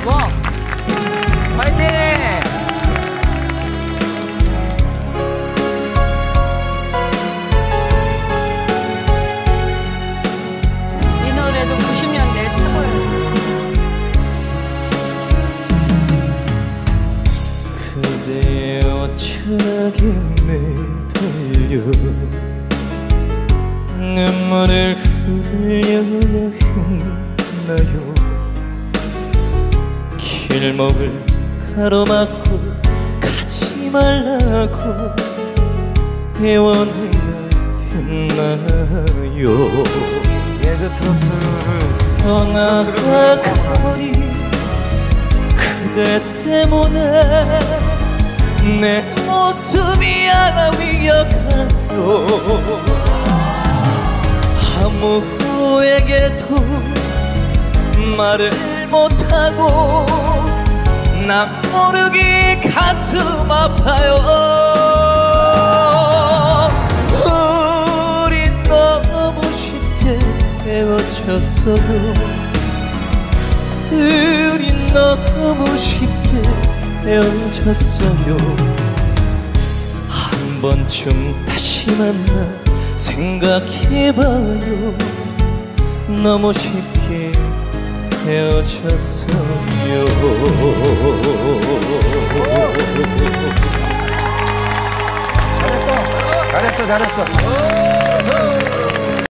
와, 파이팅! 이 노래도 90년대 최고예요. 그대여 차게 매달려 눈물을 흘려야 했나요. 길목을 가로막고 가지 말라고 애원해야 했나요. 예그 트로트를 떠나가버린 그대 때문에 내 모습이 하나 위협하여 아무에게도 말을 못하고 난 모르게 가슴 아파요. 우리 너무 쉽게 헤어졌어요. 우리 너무 쉽게 헤어졌어요. 한 번쯤 다시 만나 생각해봐요. 너무 쉽게 헤어졌어요. 잘했어.